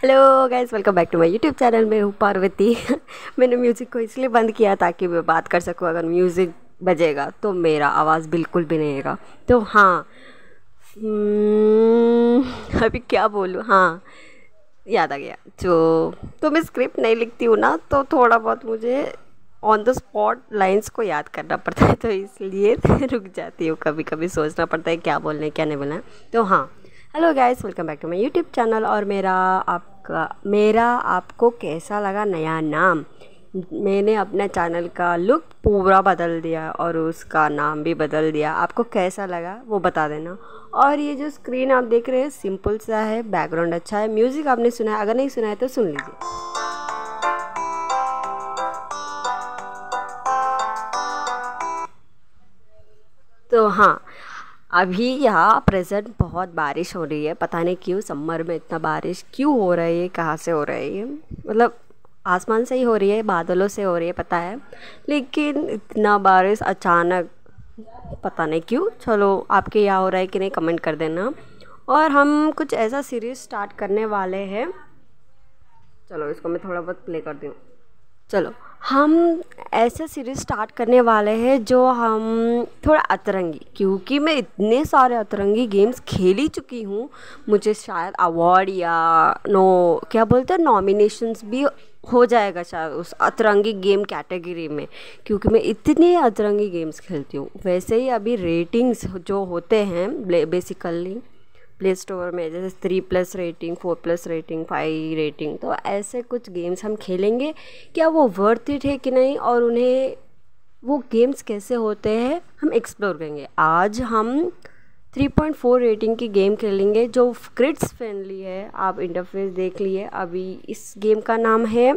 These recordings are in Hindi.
Hello guys, welcome back to my YouTube channel. मैं हूँ पार्वती। मैंने म्यूज़िक को इसलिए बंद किया ताकि मैं बात कर सकूँ। अगर म्यूज़िक बजेगा तो मेरा आवाज़ बिल्कुल भी नहीं आएगा। तो हाँ, अभी क्या बोलूँ। हाँ, याद आ गया। तो मैं स्क्रिप्ट नहीं लिखती हूँ ना, तो थोड़ा बहुत मुझे ऑन द स्पॉट लाइंस को याद करना पड़ता है, तो इसलिए रुक जाती हूँ। कभी कभी सोचना पड़ता है क्या बोलना है क्या नहीं बोलना है। तो हाँ, hello guys, welcome back to my YouTube channel. और मेरा आपको कैसा लगा नया नाम? मैंने अपने चैनल का लुक पूरा बदल दिया और उसका नाम भी बदल दिया। आपको कैसा लगा वो बता देना। और ये जो स्क्रीन आप देख रहे हैं सिंपल सा है, बैकग्राउंड अच्छा है, म्यूज़िक आपने सुना है, अगर नहीं सुना है तो सुन लीजिए। तो हाँ, अभी यहाँ प्रेजेंट बहुत बारिश हो रही है। पता नहीं क्यों समर में इतना बारिश क्यों हो रही है, कहाँ से हो रही है। मतलब आसमान से ही हो रही है, बादलों से हो रही है, पता है। लेकिन इतना बारिश अचानक, पता नहीं क्यों। चलो, आपके यहाँ हो रहा है कि नहीं कमेंट कर देना। और हम कुछ ऐसा सीरीज स्टार्ट करने वाले हैं। चलो, इसको मैं थोड़ा बहुत प्ले कर दूँ। चलो, हम ऐसे सीरीज स्टार्ट करने वाले हैं जो हम थोड़ा अतरंगी, क्योंकि मैं इतने सारे अतरंगी गेम्स खेल ही चुकी हूँ। मुझे शायद अवार्ड या नो क्या बोलते हैं नॉमिनेशंस भी हो जाएगा शायद उस अतरंगी गेम कैटेगरी में, क्योंकि मैं इतने अतरंगी गेम्स खेलती हूँ। वैसे ही अभी रेटिंग्स जो होते हैं बेसिकली प्ले स्टोर में, जैसे 3+ रेटिंग, 4+ रेटिंग, 5 रेटिंग, तो ऐसे कुछ गेम्स हम खेलेंगे। क्या वो वर्थ इट है कि नहीं, और उन्हें वो गेम्स कैसे होते हैं हम एक्सप्लोर करेंगे। आज हम 3.4 रेटिंग की गेम खेलेंगे जो किड्स फ्रेंडली है। आप इंटरफेस देख लिए। अभी इस गेम का नाम है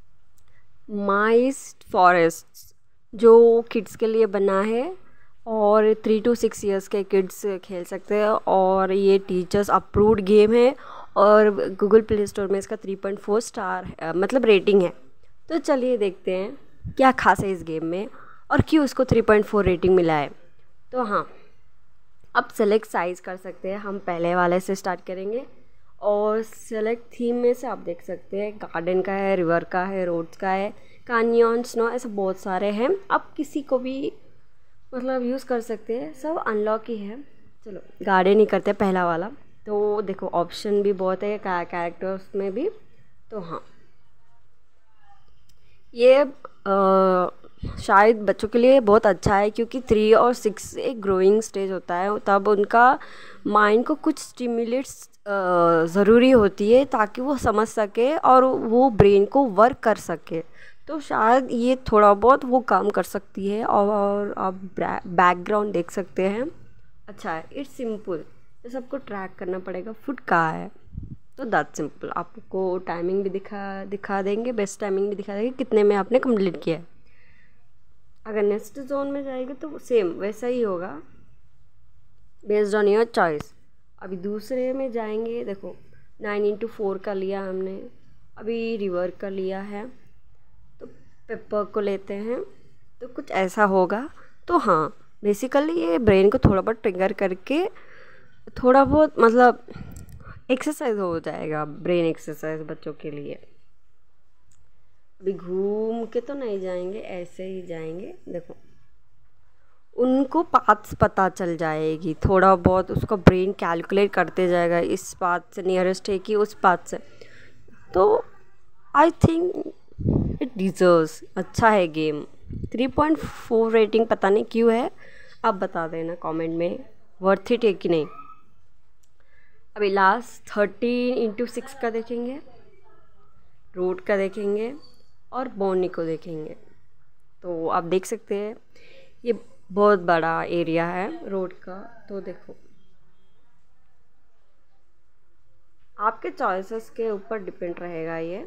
माइस फॉरेस्ट, जो किड्स के लिए बना है और 3 to 6 ईयर्स के किड्स खेल सकते हैं। और ये टीचर्स अप्रूव्ड गेम है और गूगल प्ले स्टोर में इसका 3.4 स्टार मतलब रेटिंग है। तो चलिए देखते हैं क्या खास है इस गेम में और क्यों उसको 3.4 रेटिंग मिला है। तो हाँ, अब सेलेक्ट साइज़ कर सकते हैं। हम पहले वाले से स्टार्ट करेंगे और सेलेक्ट थीम में से आप देख सकते हैं गार्डन का है, रिवर का है, रोड्स का है, कानियन, स्नो, ऐसे बहुत सारे हैं। आप किसी को भी मतलब यूज़ कर सकते हैं, सब अनलॉक ही है। चलो, गार्डन ही करते हैं पहला वाला। तो देखो, ऑप्शन भी बहुत है कैरेक्टर्स में भी। तो हाँ, ये शायद बच्चों के लिए बहुत अच्छा है, क्योंकि 3 और 6 एक ग्रोइंग स्टेज होता है, तब उनका माइंड को कुछ स्टिमुलेट्स ज़रूरी होती है ताकि वो समझ सके और वो ब्रेन को वर्क कर सके। तो शायद ये थोड़ा बहुत वो काम कर सकती है। और आप बैकग्राउंड देख सकते हैं, अच्छा है, इट्स सिंपल। तो सबको ट्रैक करना पड़ेगा फुट कहाँ है, तो दैट सिंपल। आपको टाइमिंग भी दिखा देंगे, बेस्ट टाइमिंग भी दिखा देंगे कितने में आपने कंप्लीट किया है। अगर नेक्स्ट जोन में जाएगा तो सेम वैसा ही होगा, बेस्ड ऑन योर चॉइस। अभी दूसरे में जाएंगे, देखो 9x4 का लिया हमने, अभी रिवर का लिया है, तो पेपर को लेते हैं तो कुछ ऐसा होगा। तो हाँ, बेसिकली ये ब्रेन को थोड़ा बहुत ट्रिगर करके थोड़ा बहुत मतलब एक्सरसाइज हो जाएगा, ब्रेन एक्सरसाइज बच्चों के लिए। अभी घूम के तो नहीं जाएंगे, ऐसे ही जाएंगे। देखो, उनको पाथ्स पता चल जाएगी, थोड़ा बहुत उसका ब्रेन कैलकुलेट करते जाएगा, इस पाथ से नियरेस्ट है कि उस पाथ से। तो आई थिंक इट डिजर्व्स, अच्छा है गेम। 3.4 रेटिंग पता नहीं क्यों है, आप बता देना कमेंट में वर्थ इट है कि नहीं। अभी लास्ट 13x6 का देखेंगे, रोड का देखेंगे और बोनी को देखेंगे। तो आप देख सकते हैं ये बहुत बड़ा एरिया है रोड का। तो देखो, आपके चॉइसेस के ऊपर डिपेंड रहेगा ये।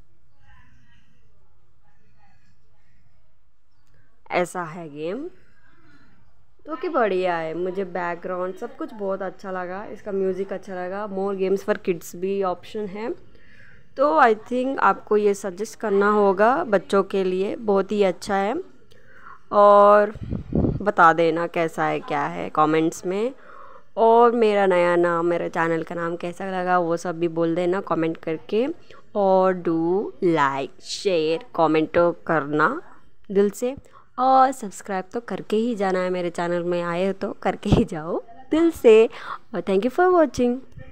ऐसा है गेम, तो कि बढ़िया है। मुझे बैकग्राउंड सब कुछ बहुत अच्छा लगा, इसका म्यूज़िक अच्छा लगा। मोर गेम्स फॉर किड्स भी ऑप्शन है, तो आई थिंक आपको ये सजेस्ट करना होगा बच्चों के लिए, बहुत ही अच्छा है। और बता देना कैसा है क्या है कमेंट्स में। और मेरा नया नाम, मेरे चैनल का नाम कैसा लगा वो सब भी बोल देना कमेंट करके। और डू लाइक शेयर कमेंट तो करना दिल से, और सब्सक्राइब तो करके ही जाना है, मेरे चैनल में आए हो तो करके ही जाओ दिल से। और थैंक यू फॉर वॉचिंग।